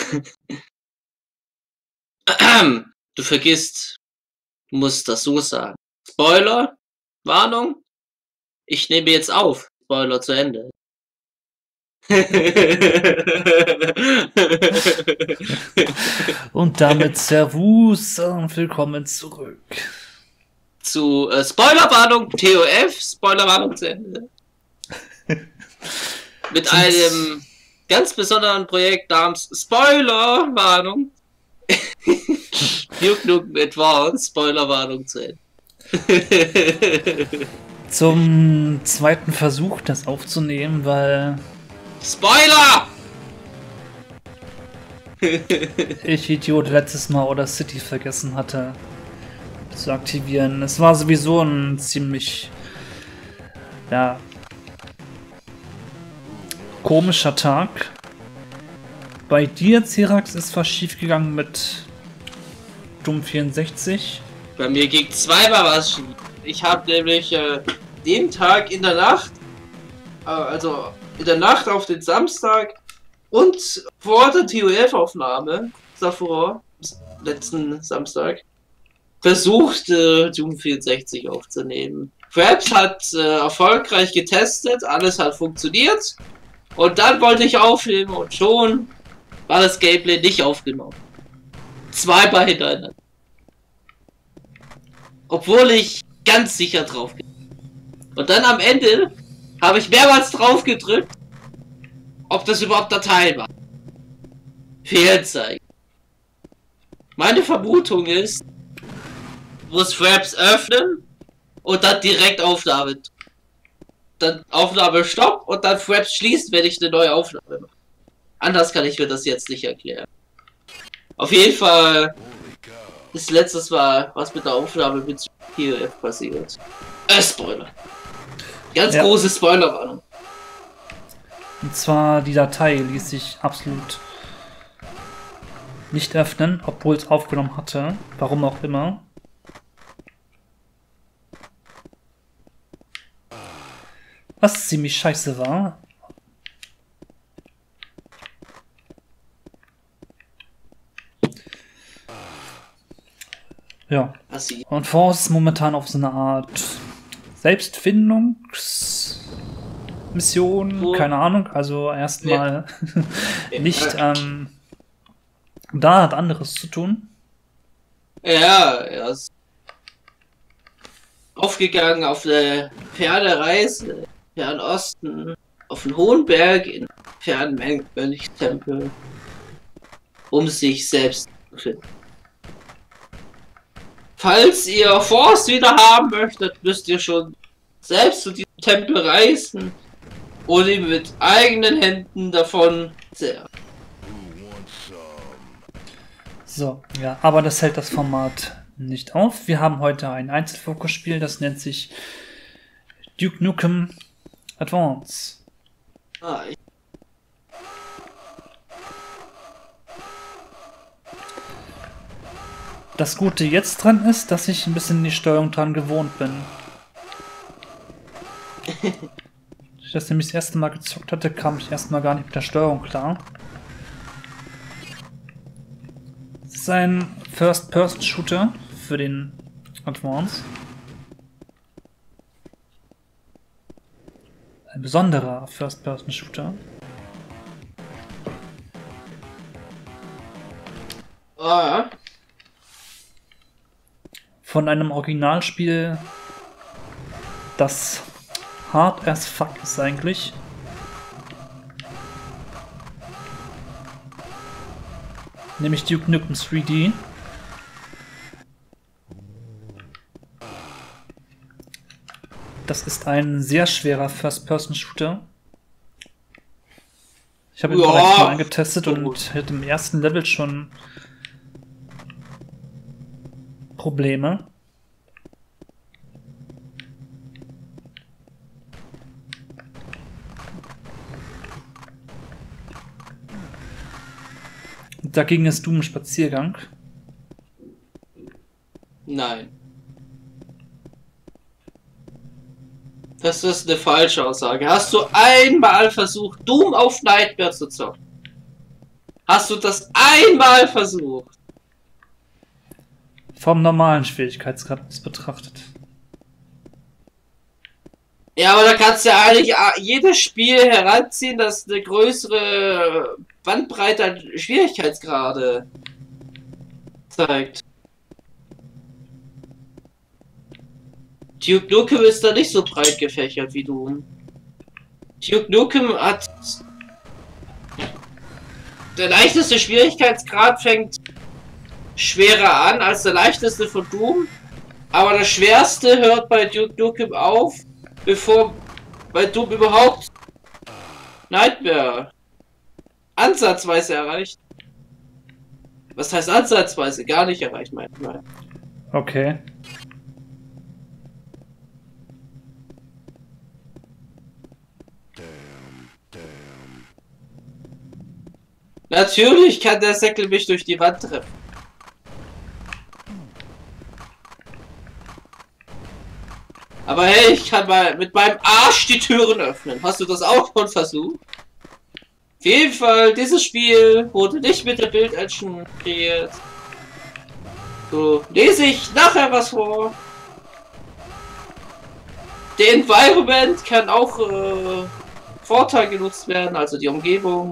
Du vergisst, du musst das so sagen. Spoiler, Warnung, ich nehme jetzt auf. Spoiler zu Ende. Und damit Servus und willkommen zurück. Zu Spoilerwarnung, TOF, Spoilerwarnung zu Ende. Mit einem ganz besonderen Projekt namens Spoilerwarnung. Duke Nukem Advance, Spoilerwarnung zu Ende. Zum zweiten Versuch, das aufzunehmen, weil Spoiler! ich Idiot letztes Mal Order City vergessen hatte zu aktivieren. Es war sowieso ein ziemlich komischer Tag. Bei dir, Cerax, ist was schief gegangen mit Doom 64. Bei mir ging zweimal was schief. Ich habe nämlich den Tag in der Nacht, also in der Nacht auf den Samstag und vor der TOF-Aufnahme, davor, letzten Samstag, versucht, Doom 64 aufzunehmen. Fraps hat erfolgreich getestet, alles hat funktioniert. Und dann wollte ich aufnehmen und schon war das Gameplay nicht aufgenommen. Zweimal hintereinander. Obwohl ich ganz sicher drauf bin. Und dann am Ende habe ich mehrmals drauf gedrückt, ob das überhaupt Datei war. Fehlzeichen. Meine Vermutung ist, muss Fraps öffnen und dann direkt Aufnahme. Dann Aufnahme stopp und dann Fraps schließt, wenn ich eine neue Aufnahme mache. Anders kann ich mir das jetzt nicht erklären. Auf jeden Fall ist letztes Mal was mit der Aufnahme mit TOF passiert. Spoiler. Ganz große Spoilerwarnung. Und zwar die Datei ließ sich absolut nicht öffnen, obwohl es aufgenommen hatte. Warum auch immer. Was ziemlich scheiße war. Ja. Und Force ist momentan auf so eine Art Selbstfindungsmission, keine Ahnung, also erstmal nicht, da hat anderes zu tun. Ja, er ist aufgegangen auf der Pferdereise, Fernosten, auf den hohen Berg in fernen Mönchtempel, um sich selbst zu finden. Falls ihr Force wieder haben möchtet, müsst ihr schon selbst zu diesem Tempel reisen und ihn mit eigenen Händen davon zehren. So, ja, aber das hält das Format nicht auf. Wir haben heute ein Einzelfokusspiel, das nennt sich Duke Nukem Advance. Das Gute jetzt dran ist, dass ich ein bisschen die Steuerung dran gewohnt bin. Als ich das nämlich das erste Mal gezockt hatte, kam ich erstmal gar nicht mit der Steuerung klar. Es ist ein First-Person-Shooter für den Advance. Ein besonderer First-Person-Shooter. Von einem Originalspiel, das hard as fuck ist eigentlich. Nämlich Duke Nukem 3D. Das ist ein sehr schwerer First-Person-Shooter. Ich habe ihn direkt mal angetestet und hatte im ersten Level schon Probleme. Dagegen ist Doom Spaziergang. Nein. Das ist eine falsche Aussage. Hast du einmal versucht, Doom auf Nightmare zu zocken? Hast du das einmal versucht? Vom normalen Schwierigkeitsgrad aus betrachtet. Ja, aber da kannst du ja eigentlich jedes Spiel heranziehen, das eine größere Bandbreite an Schwierigkeitsgrade zeigt. Duke Nukem ist da nicht so breit gefächert wie du. Duke Nukem hat... Der leichteste Schwierigkeitsgrad fängt schwerer an als der leichteste von Doom. Aber das schwerste hört bei Duke Nukem auf, bevor bei Doom überhaupt Nightmare ansatzweise erreicht. Was heißt ansatzweise? Gar nicht erreicht, manchmal. Okay. Natürlich kann der Säckel mich durch die Wand treffen. Aber hey, ich kann mal mit meinem Arsch die Türen öffnen. Hast du das auch schon versucht? Auf jeden Fall, dieses Spiel wurde nicht mit der Build-Engine kreiert. So, lese ich nachher was vor. Der Environment kann auch Vorteil genutzt werden, also die Umgebung.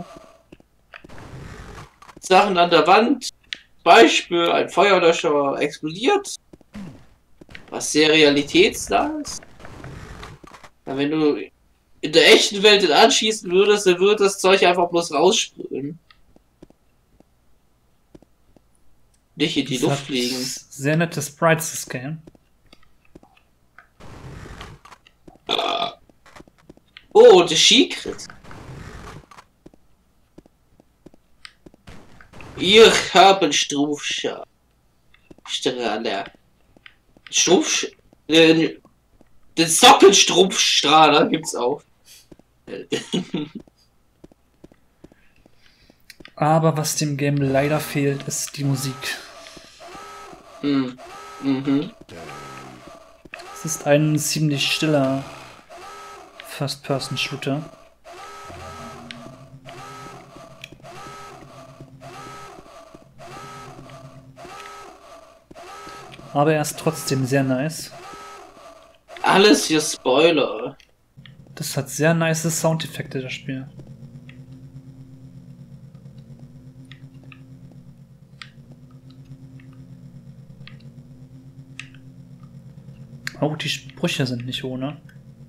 Sachen an der Wand. Beispiel, ein Feuerlöscher explodiert. Was sehr realitätsnah ist. Ja, wenn du in der echten Welt den anschießen würdest, dann würde das Zeug einfach bloß raussprühen. Nicht in die Luft fliegen. Sehr nettes Sprites, das Game. Oh, der Skicrit. Wir haben Strufschaden. Den Sockelstrumpfstrahler gibt's auch. Aber was dem Game leider fehlt, ist die Musik. Es ist ein ziemlich stiller First-Person-Shooter. Aber er ist trotzdem sehr nice. Alles hier Spoiler. Das hat sehr nice Soundeffekte, das Spiel. Oh, die Sprüche sind nicht ohne.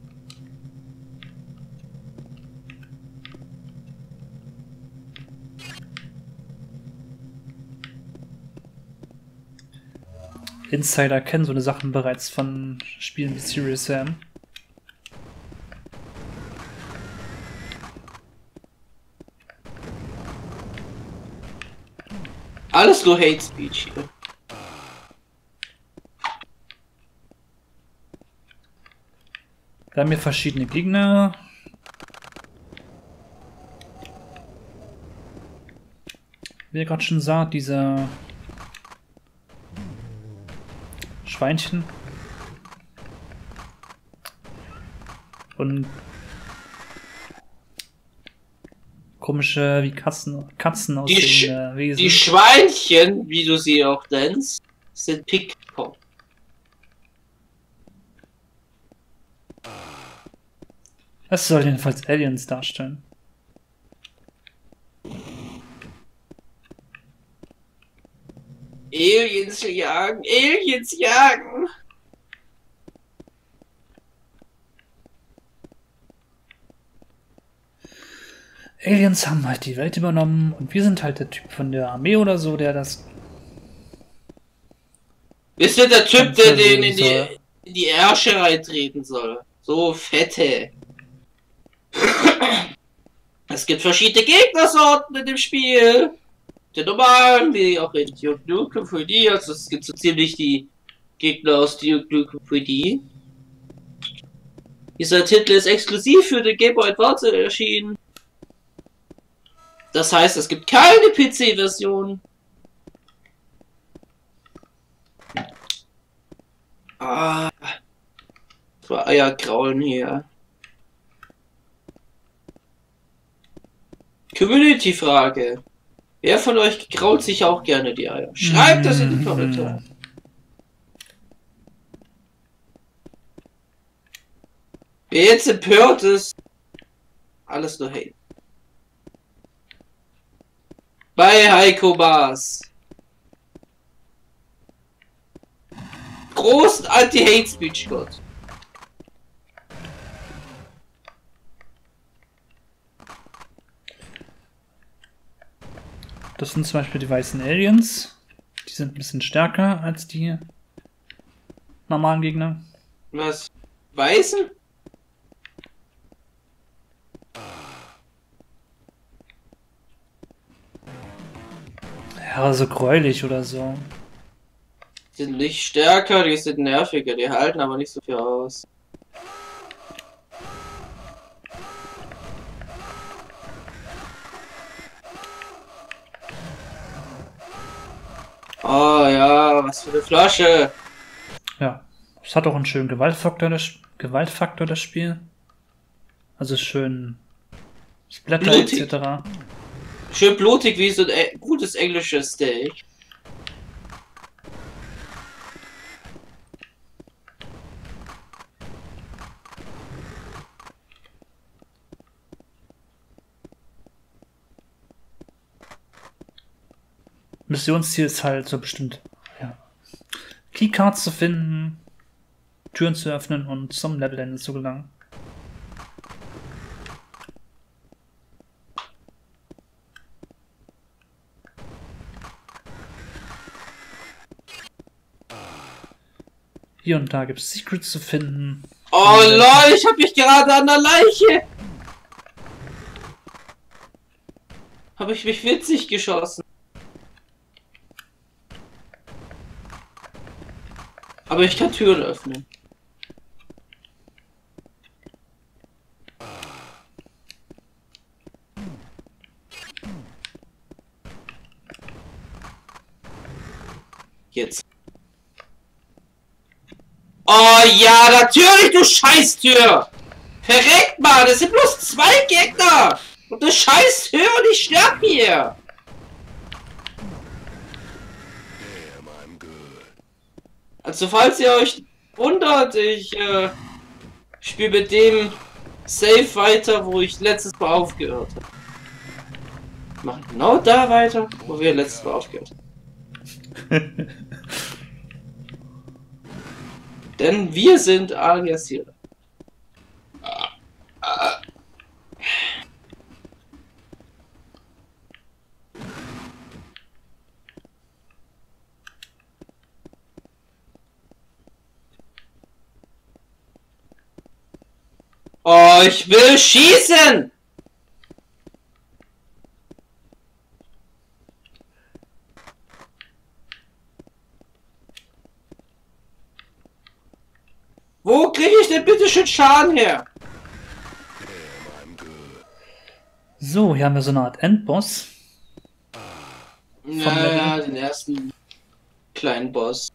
Insider kennen so eine Sachen bereits von Spielen wie Serious Sam. Alles nur Hate Speech hier. Wir haben hier verschiedene Gegner. Wie ihr gerade schon sah, dieser Schweinchen. Und komische wie Katzen aussehende Wesen. Die Schweinchen, wie du sie auch nennst, sind Pickpop. Es soll jedenfalls Aliens darstellen. Aliens jagen, Aliens jagen. Aliens haben halt die Welt übernommen und wir sind halt der Typ von der Armee oder so, der das... Wir sind der Typ, der den in die Ärsche reintreten soll. So fette. Es gibt verschiedene Gegnersorten in dem Spiel. Die normalen, wie auch in Duke Nukem 3D. Also es gibt so ziemlich die Gegner aus Duke Nukem 3D. Dieser Titel ist exklusiv für den Game Boy Advance erschienen. Das heißt, es gibt keine PC-Version. Ah. Das war Eierkraulen hier. Community-Frage. Wer von euch graut sich auch gerne die Eier? Schreibt das in die Kommentare. Wer jetzt empört ist, alles nur Hate. Bei Heiko Maas. Großen Anti-Hate-Speech-Gott. Das sind zum Beispiel die weißen Aliens. Die sind ein bisschen stärker als die normalen Gegner. Was? Weißen? Ja, so gräulich oder so. Die sind nicht stärker, die sind nerviger, die halten aber nicht so viel aus. Oh ja, was für eine Flasche. Ja, es hat auch einen schönen Gewaltfaktor, das Spiel. Also schön Splatter Blutig. etc. Schön blutig wie so ein gutes englisches Steak. Missionsziel ist halt so bestimmt, ja, Keycards zu finden, Türen zu öffnen und zum Levelende zu gelangen. Hier und da gibt es Secrets zu finden. Oh lol, ich hab mich gerade an der Leiche. Habe ich mich witzig geschossen. Aber ich kann Türen öffnen. Jetzt. Oh ja, natürlich, du Scheißtür! Verreckt mal, das sind bloß 2 Gegner! Und eine Scheißtür und ich sterb hier! Also falls ihr euch wundert, ich spiele mit dem Save weiter, wo ich letztes Mal aufgehört habe. Machen genau da weiter, wo wir letztes Mal aufgehört haben. Denn wir sind Alias hier. Oh, ich will schießen! Wo kriege ich denn bitte schön Schaden her? So, hier haben wir so eine Art Endboss. Ja, den ersten kleinen Boss.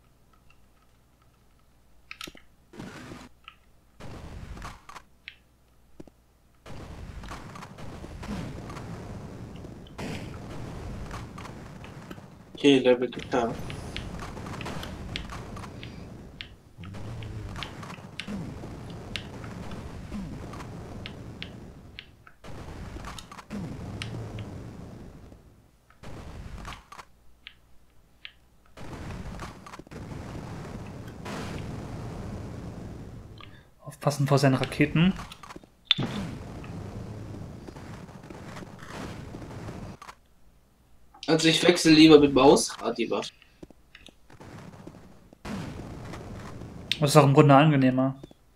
Okay, Level getan. Aufpassen vor seinen Raketen. Also ich wechsle lieber mit Mausrad die Waffe. Das ist auch im Grunde angenehmer.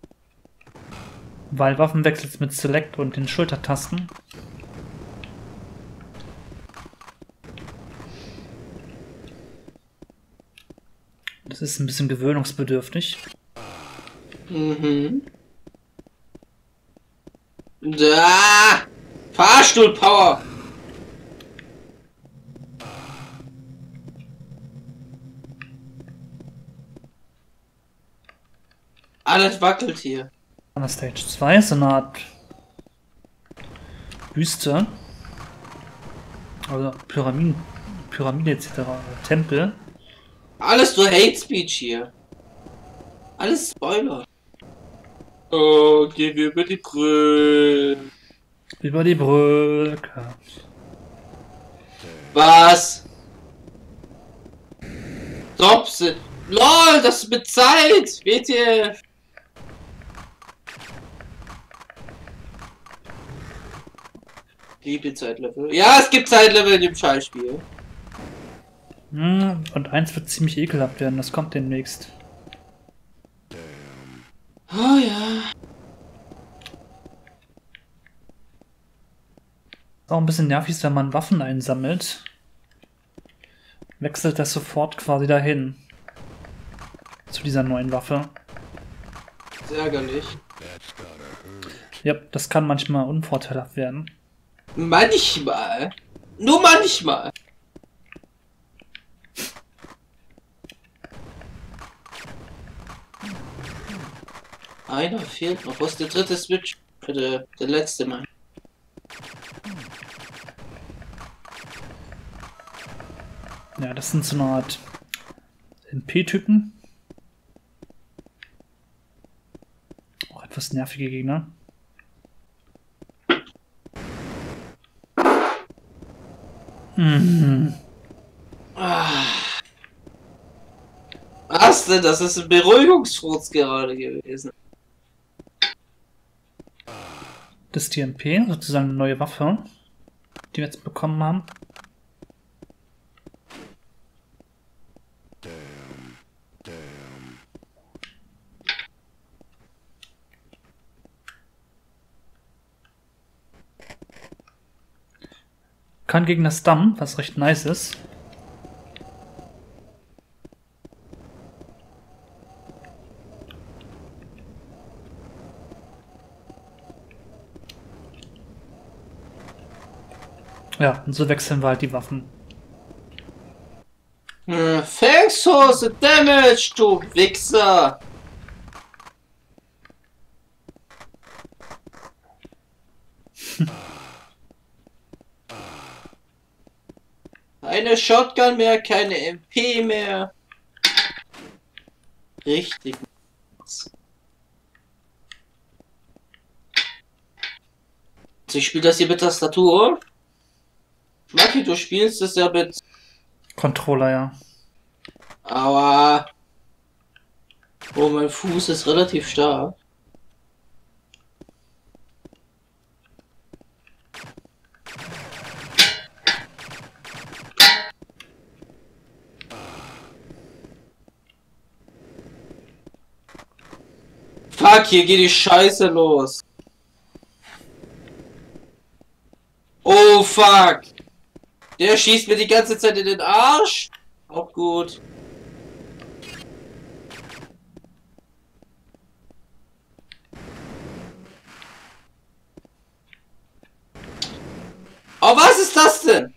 Weil Waffenwechsel mit Select und den Schultertasten. Das ist ein bisschen gewöhnungsbedürftig. Mhm. Da! Fahrstuhlpower! Alles wackelt hier. An der Stage 2 ist so eine Art Wüste. Also Pyramide etc. Tempel. Alles nur Hate Speech hier. Alles Spoiler. Oh, gehen wir über die Brücke. Über die Brücke. Was? Dropse. LOL, das ist mit Zeit. WTF. Liebe Zeitlevel. Ja, es gibt Zeitlevel in dem Schallspiel. Und eins wird ziemlich ekelhaft werden, das kommt demnächst. Oh ja. Auch ein bisschen nervig, wenn man Waffen einsammelt. Wechselt das sofort quasi dahin. Zu dieser neuen Waffe. Sehr ärgerlich. Ja, das kann manchmal unvorteilhaft werden. Manchmal. Nur manchmal. Einer fehlt noch. Was ist der dritte Switch? Der letzte Mal. Ja, das sind so eine Art MP-Typen. Auch etwas nervige Gegner. Was denn? Das ist ein Beruhigungsfurz gerade gewesen. Das ist die MP, sozusagen eine neue Waffe, die wir jetzt bekommen haben. Kann gegen das Damm, was recht nice ist. Ja, und so wechseln wir halt die Waffen. Thanks for the damage, du Wichser! Keine Shotgun mehr, keine MP mehr. Richtig. Also ich spiele das hier mit Tastatur. Maki, du spielst das ja mit Controller, ja. Aber oh, mein Fuß ist relativ stark. Fuck, hier geht die Scheiße los. Oh fuck. Der schießt mir die ganze Zeit in den Arsch. Auch gut. Oh, was ist das denn?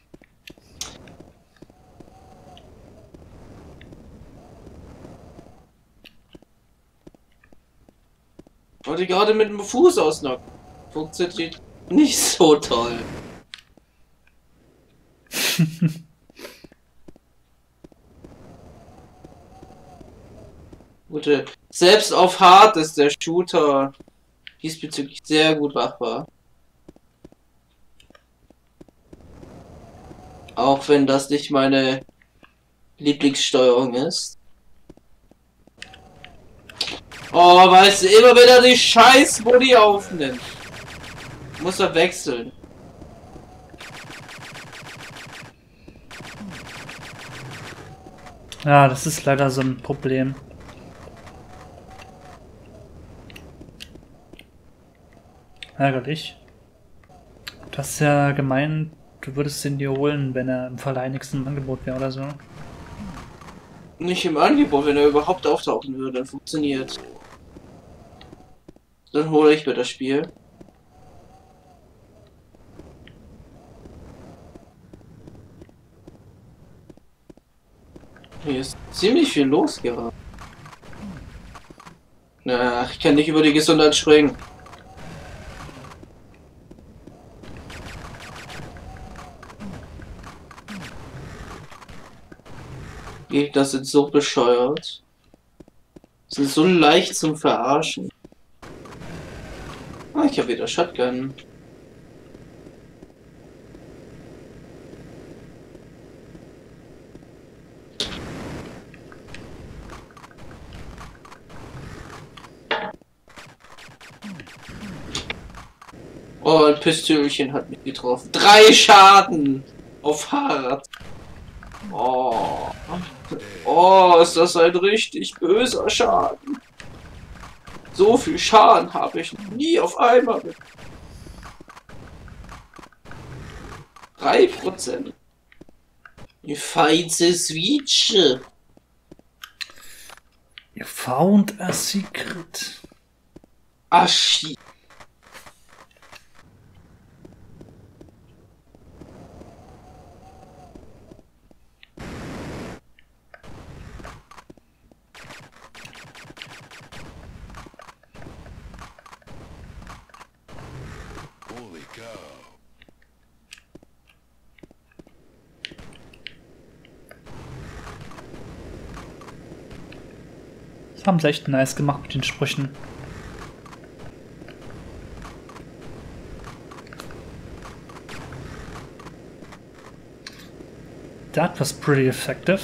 Wollte ich gerade mit dem Fuß ausnocken. Funktioniert nicht so toll. Gute. Selbst auf Hard ist der Shooter diesbezüglich sehr gut machbar. Auch wenn das nicht meine Lieblingssteuerung ist. Oh, weißt du, immer wenn er die scheiß Body aufnimmt, muss er wechseln. Ja, das ist leider so ein Problem. Ärgerlich. Du hast ja gemeint, du würdest ihn dir holen, wenn er im Verleih nichts im Angebot wäre oder so. Nicht im Angebot, wenn er überhaupt auftauchen würde, dann funktioniert. Dann hole ich mir das Spiel. Hier ist ziemlich viel los gerade. Ach, ich kann nicht über die Gesundheit springen. Gegner sind so bescheuert. Sind so leicht zum Verarschen. Ah, ich habe wieder Shotgun. Oh, ein Pistölchen hat mich getroffen. 3 Schaden auf Fahrrad. Oh. Oh, ist das ein richtig böser Schaden. So viel Schaden habe ich noch nie auf einmal. 3%. You find the switch. You found a secret. Ah, shit. Holy cow. Das haben sie echt nice gemacht mit den Sprüchen. That was pretty effective.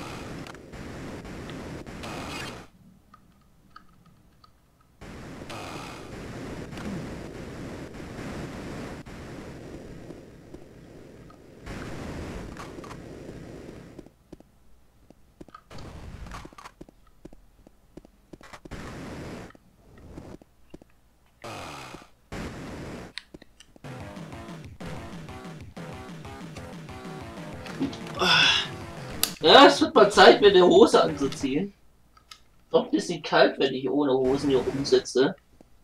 Ja, es wird mal Zeit, mir eine Hose anzuziehen. Doch ein bisschen kalt, wenn ich ohne Hosen hier rumsitze.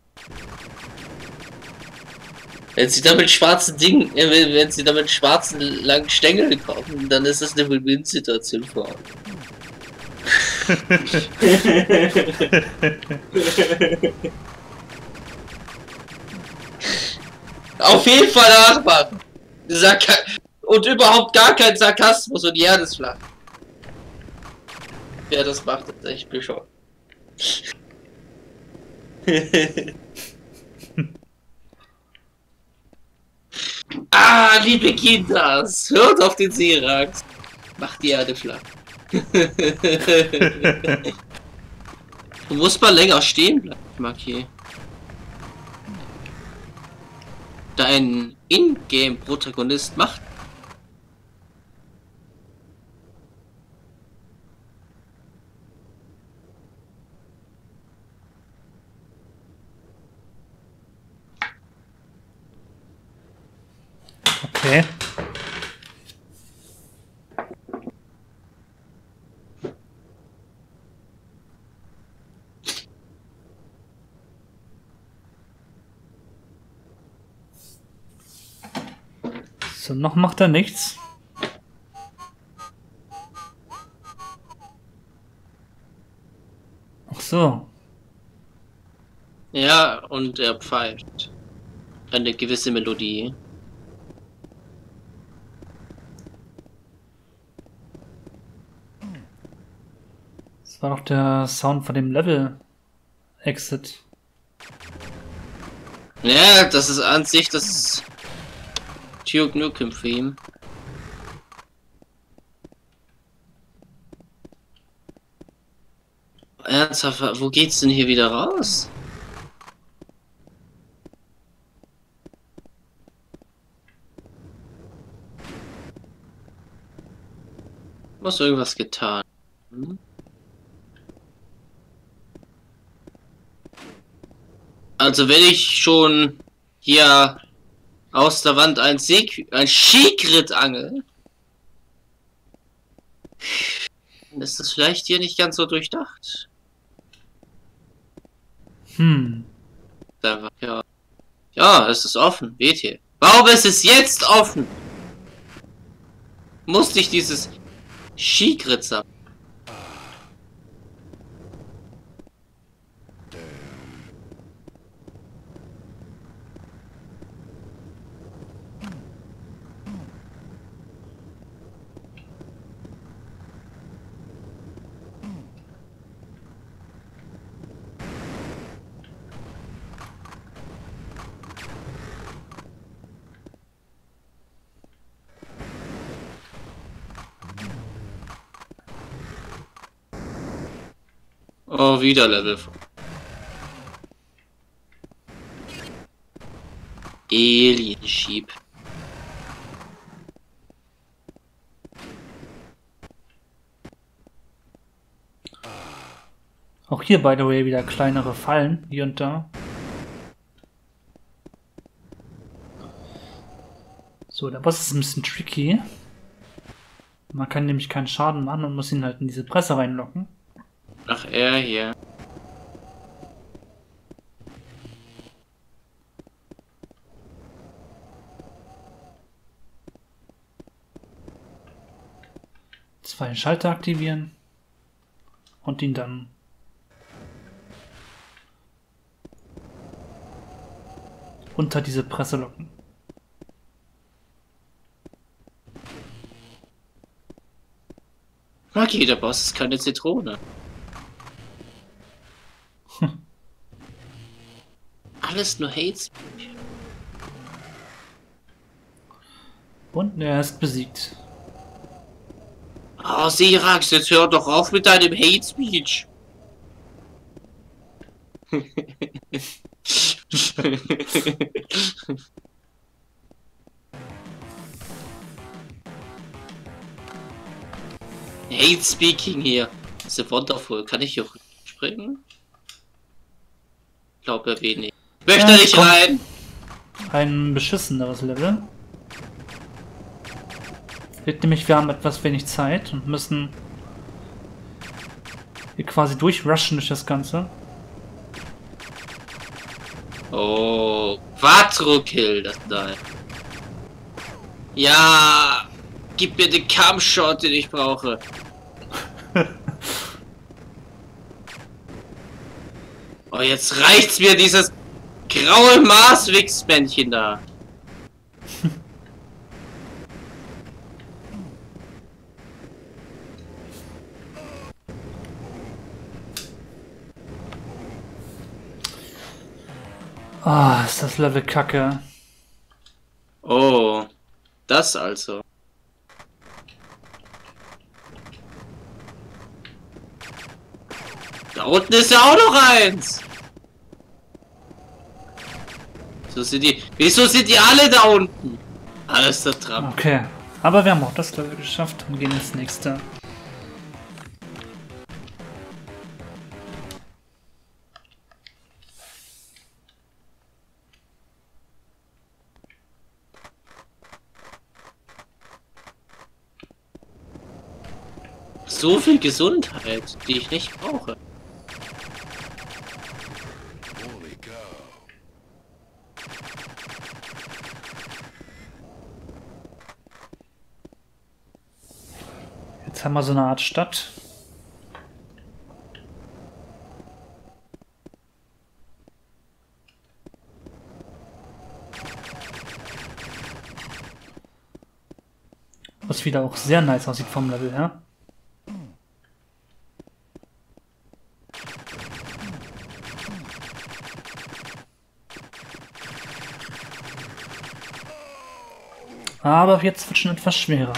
Wenn sie damit schwarzen wenn sie damit schwarzen langen Stängel kommen, dann ist das eine Win-Win-Situation für uns. Auf jeden Fall nachmachen. Und überhaupt gar kein Sarkasmus und die Erde ist flach. Wer das macht, ist echt bescheuert. Ah, liebe Kinders, hört auf den Seerax. Macht die Erde flach. Du musst mal länger stehen bleiben, Maki. Dein Ingame-Protagonist macht. Okay. So, noch macht er nichts. Ach so. Ja, und er pfeift. Eine gewisse Melodie. Das war doch der Sound von dem Level Exit. Ja, das ist an sich das Duke Nukem Theme. Ernsthaft, wo geht's denn hier wieder raus? Muss irgendwas getan. Hm? Also wenn ich schon hier aus der Wand ein Skigrid angel, dann ist das vielleicht hier nicht ganz so durchdacht. Ja. Ja, es ist offen, weht hier. Warum ist es jetzt offen? Musste ich dieses Skigrid sammeln? Oh, wieder Level. Alien Sheep. Auch hier, by the way, wieder kleinere Fallen, hier und da. So, der Boss ist ein bisschen tricky. Man kann nämlich keinen Schaden machen und muss ihn halt in diese Presse reinlocken. Ach, er hier. Zwei Schalter aktivieren. Und ihn dann unter diese Presse locken. Okay, der Boss ist keine Zitrone. Alles nur Hates. Und er ist besiegt. Oh, Sirax, jetzt hör doch auf mit deinem Hate Speech. Hate Speaking hier. Das ist wonderful. Kann ich hier springen? Ich glaube wenig. Möchte Ja, nicht komm. rein. Ein beschisseneres Level. Wird nämlich, wir haben etwas wenig Zeit und müssen hier quasi durchrushen durch das Ganze. Oh, Quattro Kill, das da. Ja, gib mir den Kampfshot, den ich brauche. Oh, jetzt reicht's mir, dieses graue Marswichsmännchen da. Ah, ist das Level kacke. Oh, das also. Da unten ist ja auch noch eins. So sind die. Wieso sind die alle da unten? Alles da dran. Okay, aber wir haben auch das Level geschafft und gehen ins nächste. So viel Gesundheit, die ich nicht brauche. Holy cow. Jetzt haben wir so eine Art Stadt. Was wieder auch sehr nice aussieht vom Level her. Aber jetzt wird schon etwas schwerer.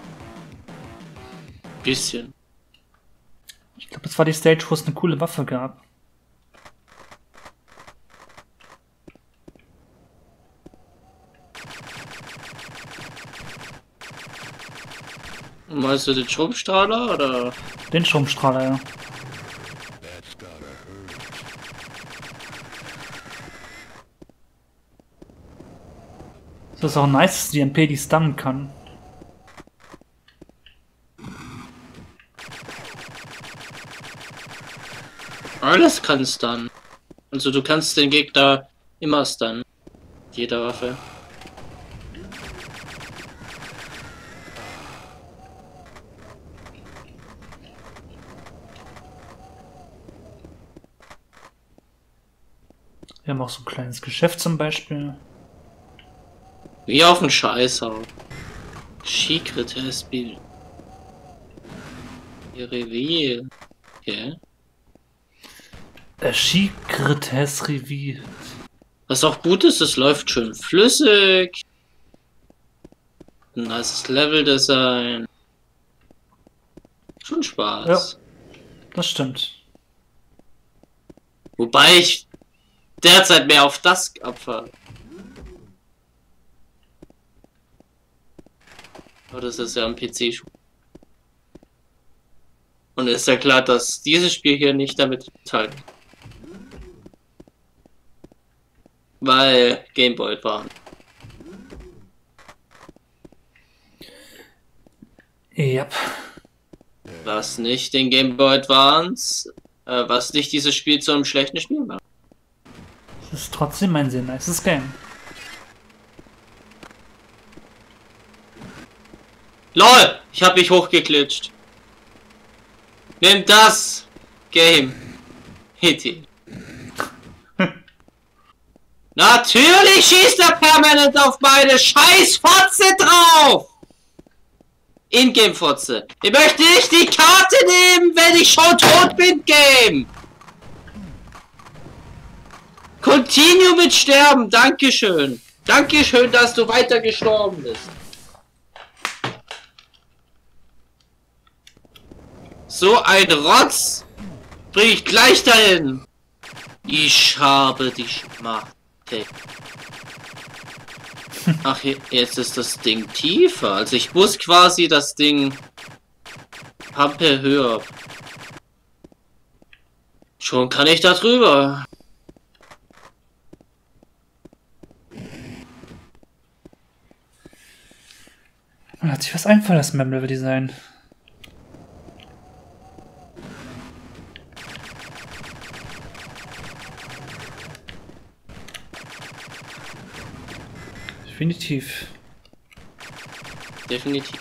Bisschen. Ich glaube, das war die Stage, wo es eine coole Waffe gab. Meinst du den Stromstrahler oder? Den Stromstrahler, ja. That's gotta hurt. Das ist auch nice, dass die MP die stunnen kann. Alles kann stunnen. Also du kannst den Gegner immer stunnen. Jeder Waffe. Wir haben auch so ein kleines Geschäft zum Beispiel. Wie auf den Scheißhau. Secret has been. Reveal. Okay. Secret has revealed. Was auch gut ist, es läuft schön flüssig. Ein nices Level-Design. Schon Spaß. Das stimmt. Wobei ich derzeit mehr auf das abfahre. Aber das ist ja am PC. Und ist ja klar, dass dieses Spiel hier nicht damit teilt. Weil Gameboy war. Yep. Was nicht den Gameboy Advance, was nicht dieses Spiel zu einem schlechten Spiel macht. Es ist trotzdem ein sehr nices Game. LOL! Ich hab mich hochgeklitscht. Nimm das! Game. Hitty. Natürlich schießt er permanent auf meine Scheiß-Fotze drauf! In-Game-Fotze. Ich möchte nicht die Karte nehmen, wenn ich schon tot bin, Game! Continue mit Sterben, dankeschön. Dankeschön, dass du weiter gestorben bist. So ein Rotz bring ich gleich dahin. Ich habe dich gemacht. Ach, jetzt ist das Ding tiefer. Also ich muss quasi das Ding Pampe höher. Schon kann ich da drüber. Man hat sich was einfallen lassen beim Level-Design. Definitiv. Definitiv.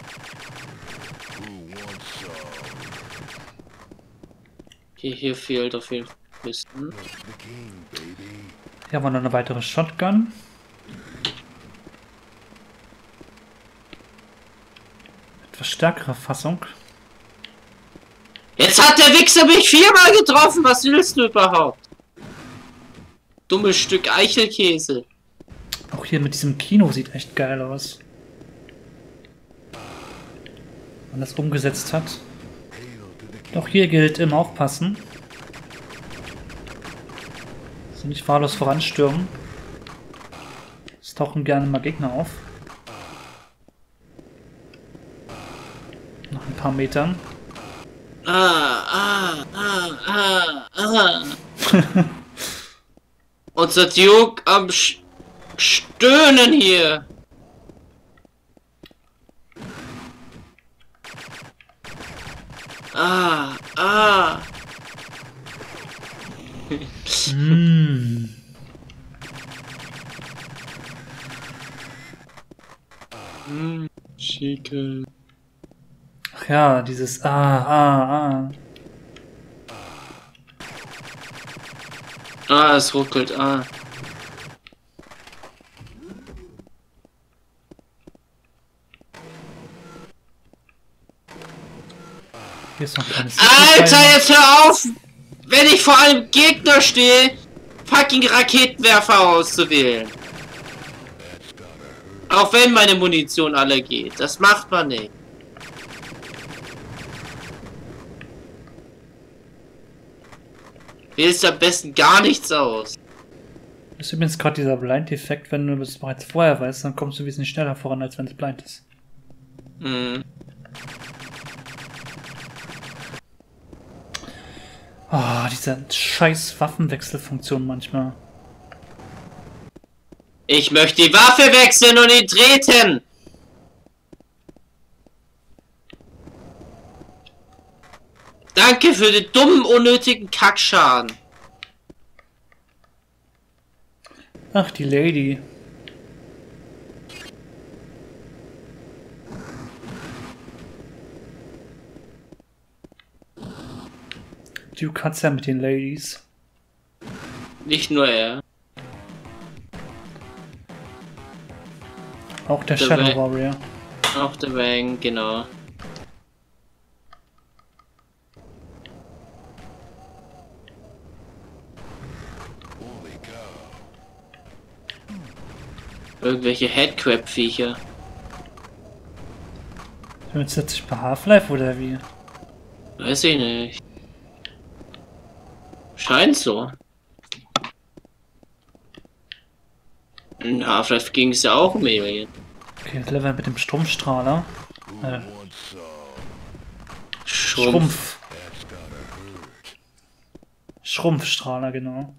Okay, hier fehlt auf jeden Fall ein bisschen. Hier haben wir noch eine weitere Shotgun. Etwas stärkere Fassung. Jetzt hat der Wichser mich 4-mal getroffen. Was willst du überhaupt? Dummes Stück Eichelkäse. Auch hier mit diesem Kino sieht echt geil aus. Wenn man das umgesetzt hat. Doch hier gilt immer aufpassen. Also nicht wahllos voranstürmen. Es tauchen gerne mal Gegner auf. Nach ein paar Metern. Unser Duke am Stöhnen hier. Schicke. Ach ja, dieses Es ruckelt, Hier ist noch ein kleines Alter, jetzt hör auf! Wenn ich vor einem Gegner stehe, fucking Raketenwerfer auszuwählen. Auch wenn meine Munition alle geht. Das macht man nicht. Wählst am besten gar nichts aus. Das ist übrigens gerade dieser Blind-Effekt, wenn du das bereits vorher weißt, dann kommst du wesentlich schneller voran, als wenn es blind ist. Mhm. Oh, diese scheiß Waffenwechselfunktion manchmal. Ich möchte die Waffe wechseln und ihn treten! Danke für den dummen, unnötigen Kackschaden. Ach, die Lady. Duke hat's ja mit den Ladies. Nicht nur er. Auch der Der Shadow Wang. Warrior. Auch der Wang, genau. Irgendwelche Headcrab-Viecher. Jetzt setzt sich bei Half-Life oder wie? Weiß ich nicht. Scheint so. Na, vielleicht ging es ja auch um Alien. Okay, das Level mit dem Stromstrahler. Who wants some? Schrumpf. That's gotta hurt. Schrumpfstrahler, genau.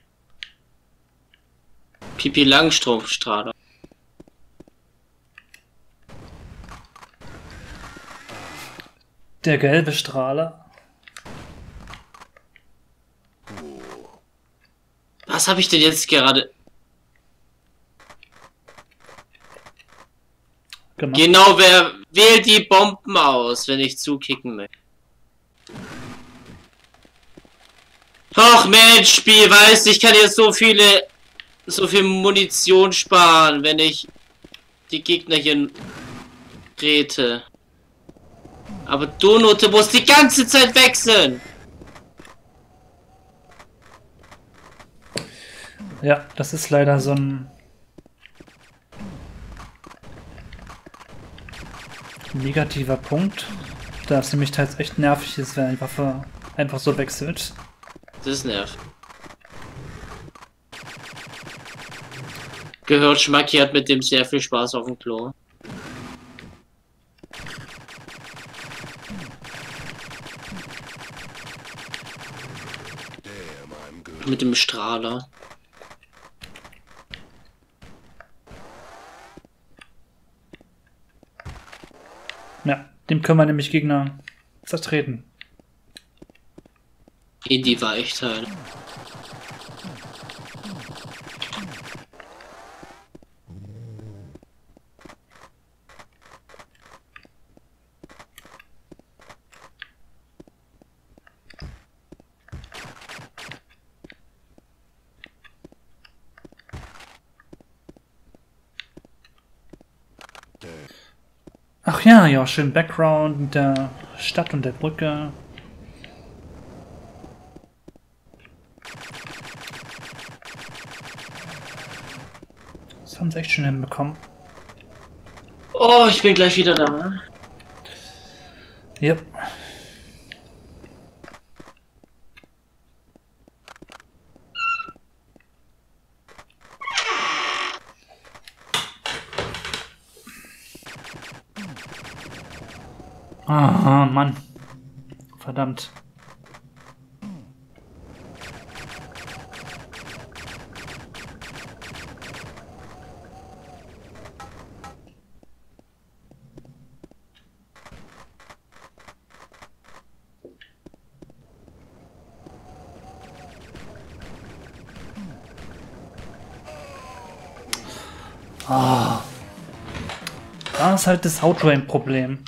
Pipi Langstrumpfstrahler. Der gelbe Strahler. Was habe ich denn jetzt gerade? Gemacht. Genau, wer wählt die Bomben aus, wenn ich zukicken möchte? Ach Mensch, Spiel, weißt du, ich kann jetzt so viel Munition sparen, wenn ich die Gegner hier rete. Aber du musst die ganze Zeit wechseln. Ja, das ist leider so ein negativer Punkt. Da es nämlich teils echt nervig ist, wenn eine Waffe einfach so wechselt. Das nervt. Gehört, Schmacki hat mit dem sehr viel Spaß auf dem Klo. Damn, I'm good. Mit dem Strahler. Ja, dem können wir nämlich Gegner zertreten. In die Weichteile. Ach ja, ja, schön Background mit der Stadt und der Brücke. Das haben sie echt schön hinbekommen. Oh, ich bin gleich wieder da. Yep. Ah, Mann. Verdammt. Ah. Da ist halt das Auto ein Problem.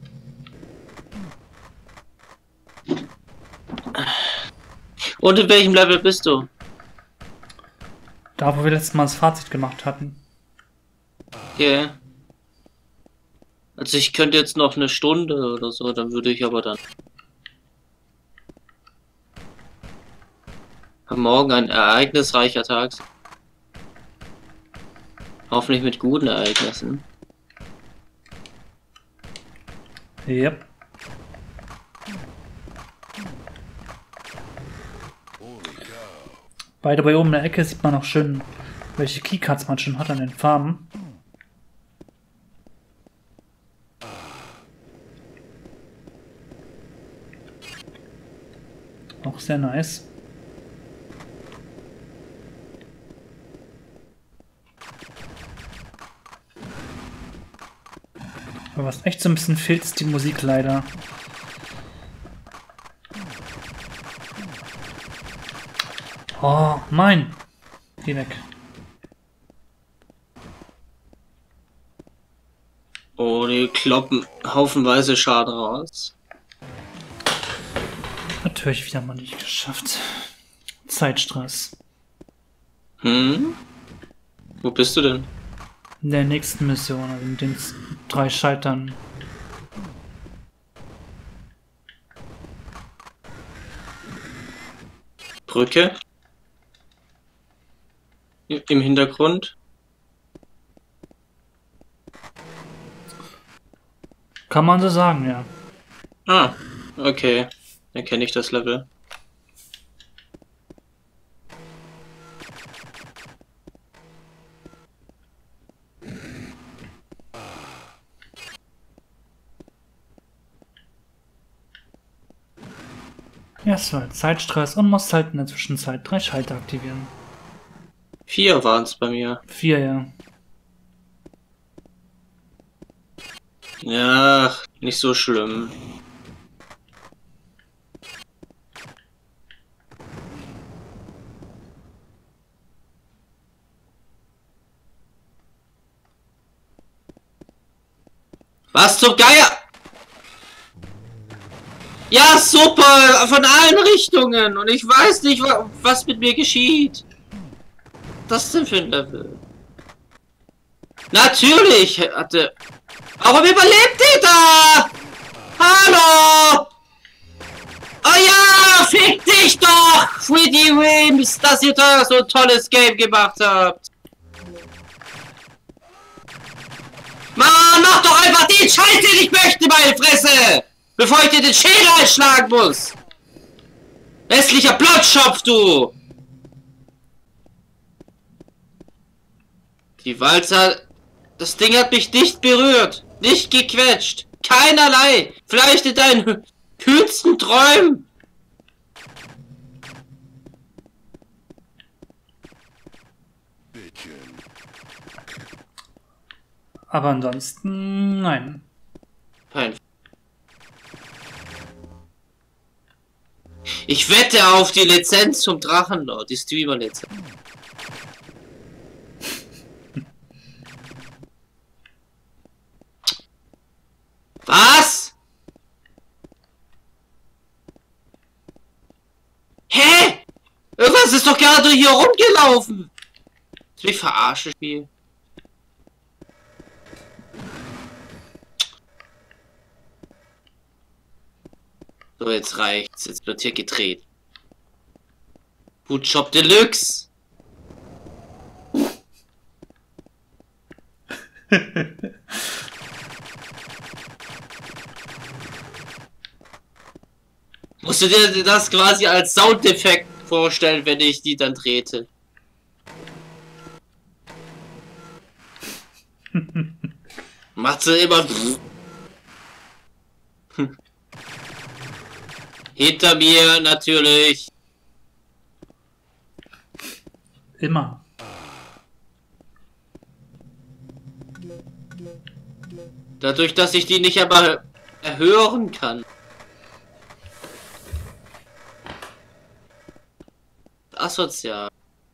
Und in welchem Level bist du? Da, wo wir letztes Mal das Fazit gemacht hatten. Okay. Also ich könnte jetzt noch eine Stunde oder so, dann würde ich aber dann am Morgen ein ereignisreicher Tag sein. Hoffentlich mit guten Ereignissen. Yep. Holy cow. Beide bei oben in der Ecke sieht man auch schön, welche Keycards man schon hat an den Farben. Auch sehr nice. Aber was echt so ein bisschen fehlt, ist die Musik leider. Oh, mein! Geh weg. Oh, die kloppen haufenweise Schaden raus. Natürlich wieder mal nicht geschafft. Zeitstress. Hm? Wo bist du denn? In der nächsten Mission, also mit den 3 Scheitern. Brücke? Im Hintergrund? Kann man so sagen, ja. Ah, okay. Dann kenne ich das Level. Ja, es war halt Zeitstress und musst halt in der Zwischenzeit 3 Schalter aktivieren. 4 waren es bei mir. 4, ja. Ja, nicht so schlimm. Was zum Geier? Ja, super, von allen Richtungen. Und ich weiß nicht, was mit mir geschieht. Was denn für ein Level? Natürlich hatte... Warum überlebt ihr da? Hallo? Oh ja, fick dich doch, Freddy Wims, dass ihr da so ein tolles Game gemacht habt. Mann, mach doch einfach den Scheiß, den ich möchte, meine Fresse! Bevor ich dir den Schädel einschlagen muss! Hässlicher Blutschopf, du! Die Walzer... Das Ding hat mich nicht berührt, nicht gequetscht, keinerlei. Vielleicht in deinen kühnsten Träumen. Aber ansonsten, nein. Kein. Ich wette auf die Lizenz zum Drachenlord, die Streamer-Lizenz. Was? Hä? Irgendwas ist doch gerade hier rumgelaufen. Ich verarsche Spiel. So, jetzt reicht's. Jetzt wird hier gedreht. Good Job Deluxe. Musst du dir das quasi als Soundeffekt vorstellen, wenn ich die dann drehte? Macht sie immer... Hinter mir natürlich. Immer. Dadurch, dass ich die nicht aber erhören kann. Asozial.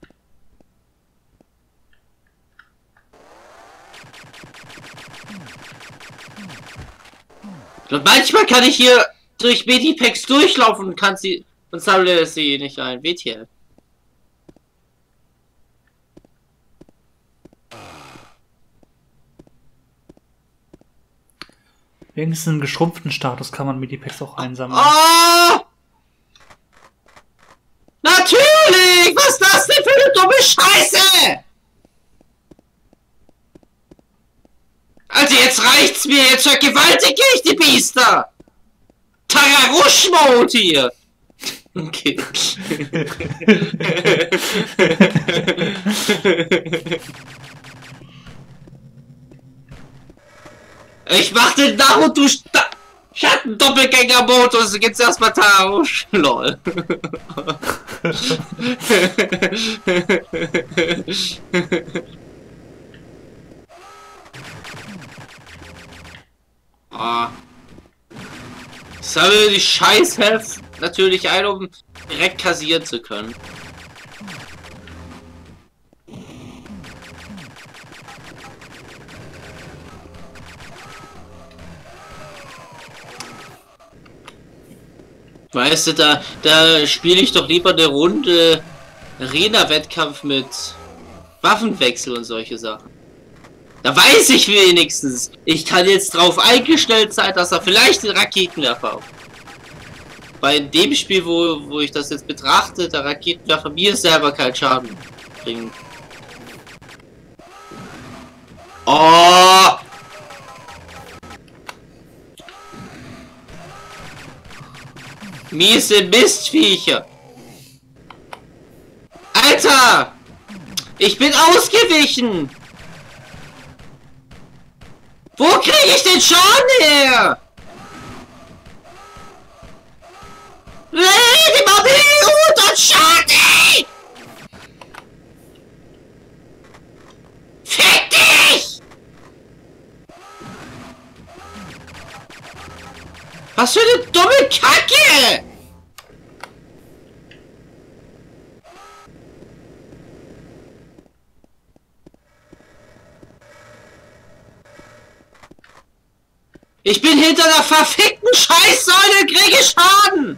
Und manchmal kann ich hier durch Medipacks durchlaufen und kann sie und sammle sie nicht ein. WTF. Wenigstens im geschrumpften Status kann man Medipacks auch einsammeln. Oh! Natürlich! Was ist das denn für eine dumme Scheiße? Also jetzt reicht's mir, jetzt vergewaltige ich die Biester! Tararush-Mode hier! Okay. Ich mach den Naruto Schatten-Doppelgänger-Modus, gibt's erstmal Tararush. Lol. Ah. Sammle die Scheiß-Heft natürlich ein, um direkt kassieren zu können. Weißt du, da spiele ich doch lieber eine Runde Arena-Wettkampf mit Waffenwechsel und solche Sachen. Da weiß ich wenigstens. Ich kann jetzt drauf eingestellt sein, dass er vielleicht den Raketenwerfer auf. Bei dem Spiel, wo ich das jetzt betrachte, der Raketenwerfer mir selber keinen Schaden bringt. Oh! Miese Mistviecher! Alter! Ich bin ausgewichen! Wo kriege ich den Schaden her? Die Mobil und Shorty! Fick dich! Was für eine dumme Kacke! Ich bin hinter der verfickten Scheißsäule und kriege Schaden!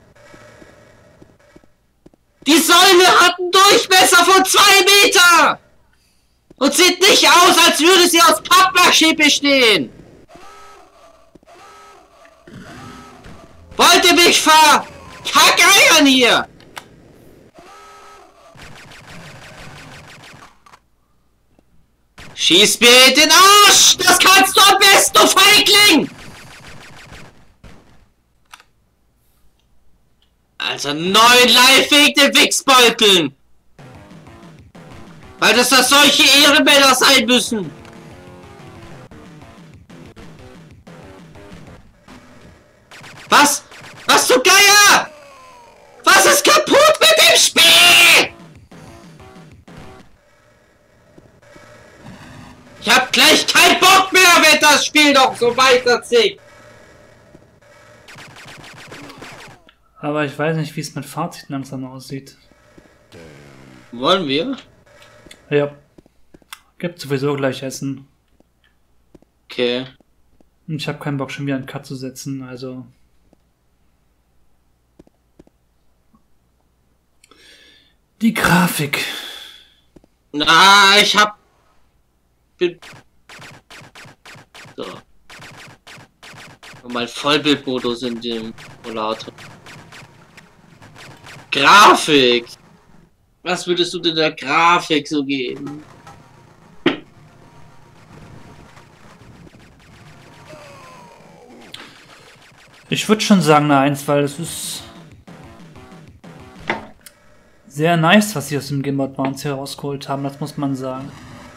Die Säule hat einen Durchmesser von 2 Meter! Und sieht nicht aus, als würde sie aus Pappmaché bestehen! Wollt ihr mich verkackeiern hier? Schieß mir in den Arsch! Das kannst du am besten, du Feigling! Also 9 Live wegen den Wichsbeuteln! Weil das solche Ehrenmänner sein müssen! Was? Was du Geier? Was ist kaputt mit dem Spiel? Ich hab gleich keinen Bock mehr, wenn das Spiel noch so weiterzieht. Aber ich weiß nicht, wie es mit Fazit langsam aussieht. Wollen wir? Ja. Gibt sowieso gleich Essen. Okay. Und ich habe keinen Bock, schon wieder einen Cut zu setzen, also. Die Grafik. Na, ich hab... So. Mal Vollbildmodus in dem Emulator. Grafik! Was würdest du denn der Grafik so geben? Ich würde schon sagen eine 1, weil es ist sehr nice, was sie aus dem Game Boy Advance herausgeholt haben, das muss man sagen.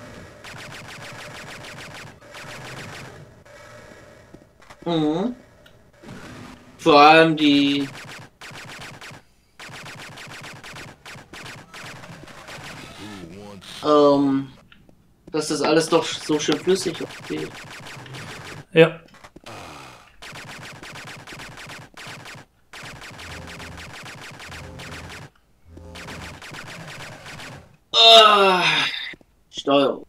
Mhm. Vor allem die... dass das alles doch so schön flüssig geht. Ja. Steuerung.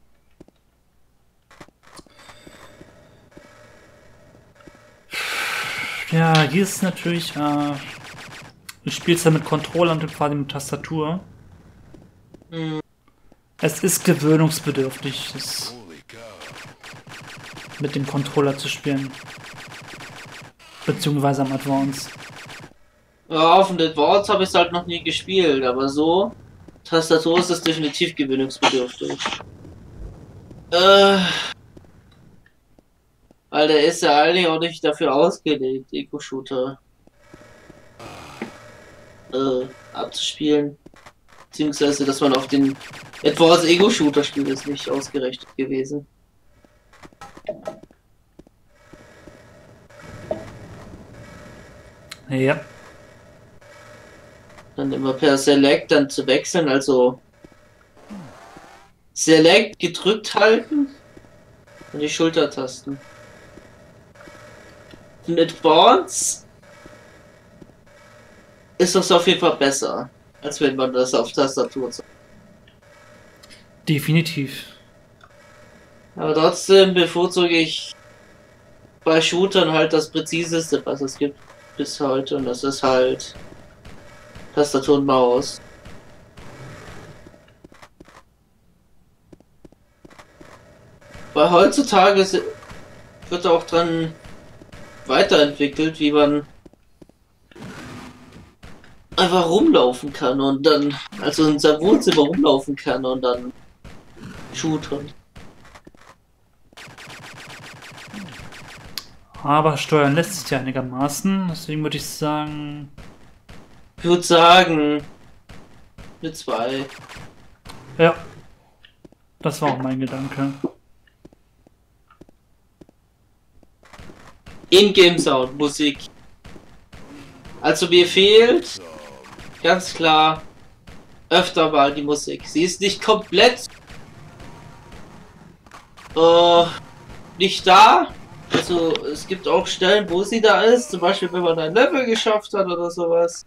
Ja, hier ist natürlich, du spielst ja mit Controller und quasi mit Tastatur. Mhm. Es ist gewöhnungsbedürftig, das Holy cow. mit dem Controller zu spielen. Beziehungsweise am Advance. Ja, auf dem Advance habe ich es halt noch nie gespielt, aber so, Tastatur ist es definitiv gewöhnungsbedürftig. Weil der ist ja eigentlich auch nicht dafür ausgelegt, Eco-Shooter abzuspielen. Beziehungsweise, dass man auf den Advance Ego-Shooter spielt, ist nicht ausgerechnet gewesen. Ja. Dann immer per Select dann zu wechseln, also Select gedrückt halten und die Schultertasten. In Advance ist das auf jeden Fall besser, als wenn man das auf Tastatur sagt. Definitiv. Aber trotzdem bevorzuge ich bei Shootern halt das präziseste, was es gibt bis heute, und das ist halt Tastatur und Maus. Weil heutzutage wird auch dran weiterentwickelt, wie man einfach rumlaufen kann und dann, also in seinem Wohnzimmer rumlaufen kann und dann shooten. Aber steuern lässt sich ja einigermaßen, deswegen würde ich sagen... Ich würde sagen, eine 2. Ja. Das war auch mein Gedanke. In-Game Sound, Musik. Also mir fehlt ganz klar öfter mal die Musik. Sie ist nicht komplett nicht da. Also es gibt auch Stellen, wo sie da ist, zum Beispiel wenn man ein Level geschafft hat oder sowas.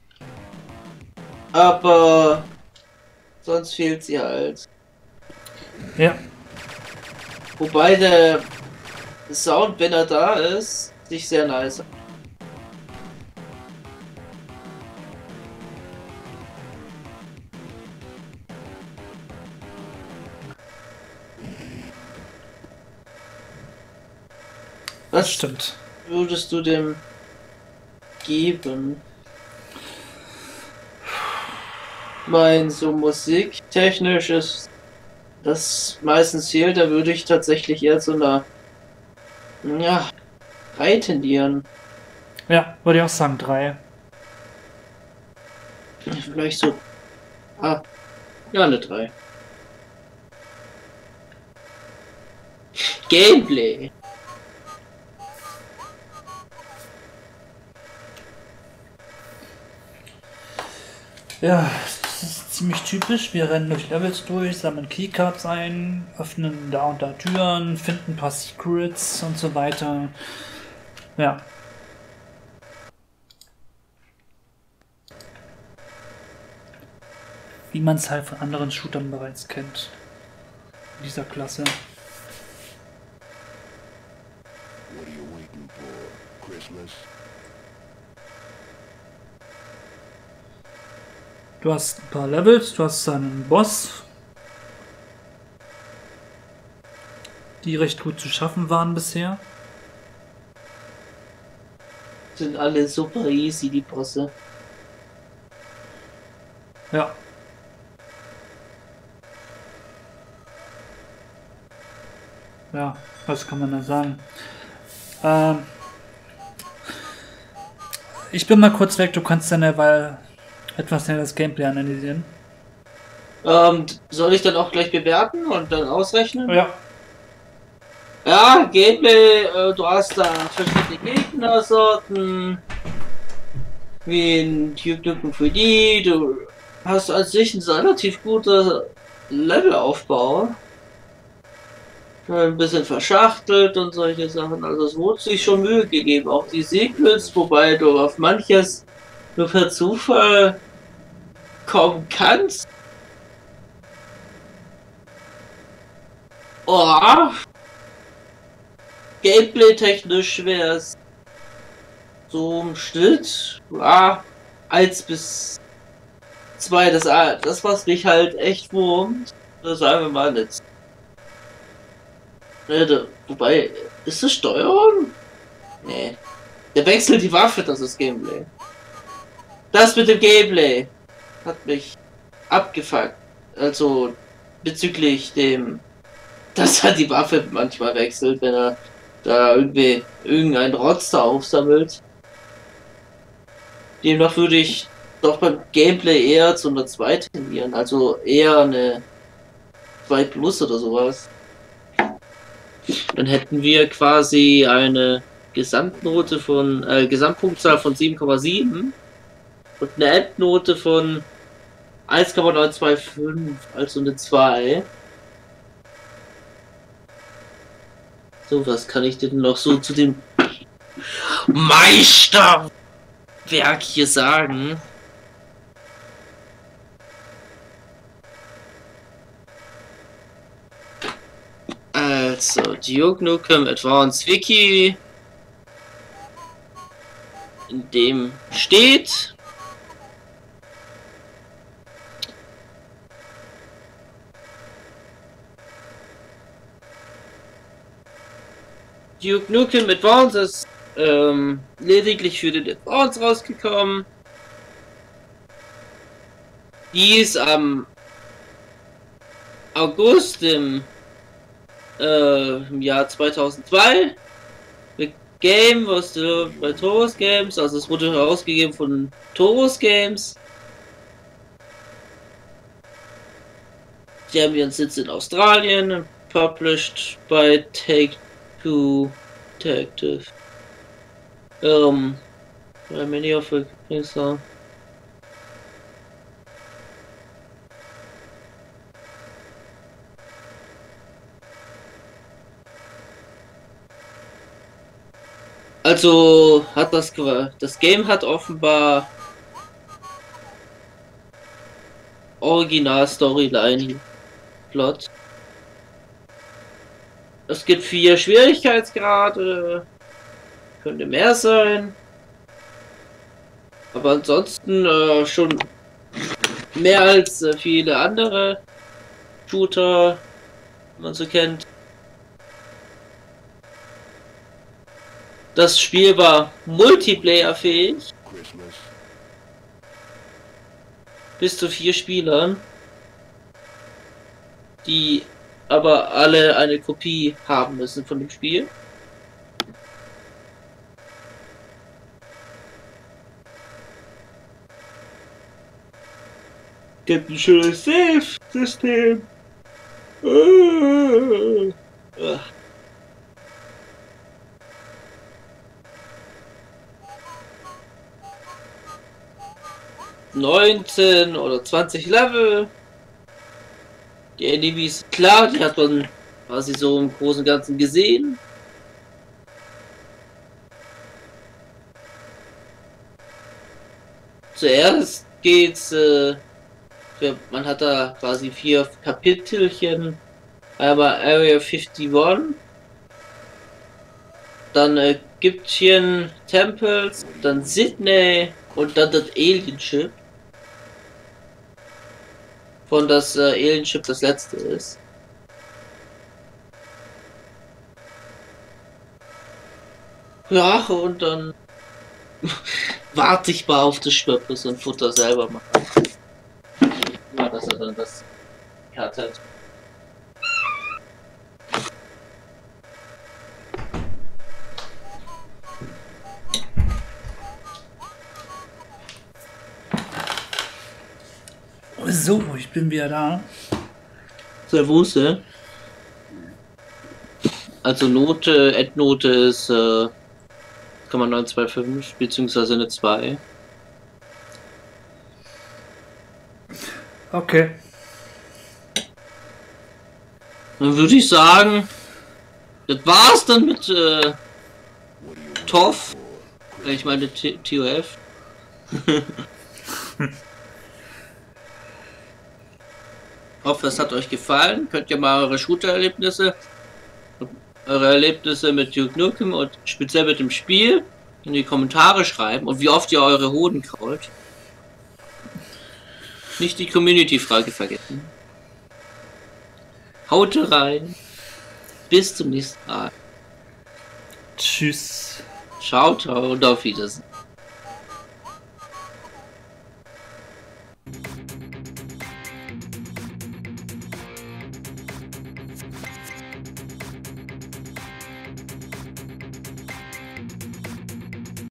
Aber sonst fehlt sie halt. Ja. Wobei der Sound, wenn er da ist, sich sehr nice. Was Stimmt. würdest du dem geben? Mein so musiktechnisch ist das meistens fehlt, da würde ich tatsächlich eher zu einer ja, 3 tendieren. Ja, würde ich auch sagen, 3. Vielleicht so. Ah, ja, eine 3. Gameplay. Ja, das ist ziemlich typisch. Wir rennen durch Levels durch, sammeln Keycards ein, öffnen da und da Türen, finden ein paar Secrets und so weiter. Ja. Wie man es halt von anderen Shootern bereits kennt. In dieser Klasse. What are you waiting for? Christmas? Du hast ein paar Levels, du hast einen Boss, die recht gut zu schaffen waren bisher. Sind alle super easy, die Bosse. Ja. Ja, was kann man da sagen? Ich bin mal kurz weg, du kannst dann derweil etwas schneller das Gameplay analysieren. Soll ich dann auch gleich bewerten und dann ausrechnen? Ja. Ja, Gameplay, du hast da verschiedene Gegnersorten, wie in Duke Nukem 3D, du hast an sich einen relativ guter Levelaufbau. Ein bisschen verschachtelt und solche Sachen, also es wurde sich schon Mühe gegeben, auch die Sequels, wobei du auf manches nur per Zufall kommen kannst. Oh, Gameplay-technisch wäre es so im Schnitt, ja, 1 bis 2, das was mich halt echt wurmt, sagen wir mal jetzt. Wobei, ist das Steuerung? Nee. Der wechselt die Waffe, das ist Gameplay. Das mit dem Gameplay hat mich abgefuckt. Also bezüglich dem, dass er die Waffe manchmal wechselt, wenn er da irgendeinen Rotz da aufsammelt. Demnach würde ich doch beim Gameplay eher zu einer 2 tendieren. Also eher eine 2 plus oder sowas. Dann hätten wir quasi eine Gesamtnote von Gesamtpunktzahl von 7,7 und eine Endnote von 1,925, also eine 2. So, was kann ich denn noch so zu dem Meisterwerk hier sagen? Also, Duke Nukem Advanced Wiki, in dem steht: Duke Nukem Advanced ist lediglich für den Advanced rausgekommen. Dies am August im Jahr 2002. The Game was developed by Torus Games, also es wurde herausgegeben von Torus Games. Die haben ihren Sitz in Australien, published by Take-Two Interactive. Mini of Pixar. Also hat das Game hat offenbar Original Storyline Plot. Es gibt 4 Schwierigkeitsgrade, könnte mehr sein. Aber ansonsten schon mehr als viele andere Shooter, die man so kennt. Das Spiel war multiplayerfähig. Christmas. Bis zu 4 Spielern, die aber alle eine Kopie haben müssen von dem Spiel. Gibt ein schönes Save-System. Ah. 19 oder 20 Level. Die Enemies, klar, die hat man quasi so im Großen und Ganzen gesehen. Zuerst geht's, man hat da quasi 4 Kapitelchen. Einmal Area 51, dann Ägyptien Temples, dann Sydney und dann das Alien Ship. Von das Alien Ship das letzte ist. Ja, und dann warte ich mal auf das Schwöppes und Futter selber machen. Ja, dass er dann das hat. So, ich bin wieder da. Servus, also Note, Endnote ist 925 beziehungsweise eine 2. Okay. Dann würde ich sagen, das war's dann mit TOF. Ich meine TOF. Hoffe, es hat euch gefallen. Könnt ihr mal eure Shooter-Erlebnisse, eure Erlebnisse mit Duke Nukem und speziell mit dem Spiel in die Kommentare schreiben und wie oft ihr eure Hoden krault. Nicht die Community-Frage vergessen. Haut rein. Bis zum nächsten Mal. Tschüss. Ciao, ciao und auf Wiedersehen.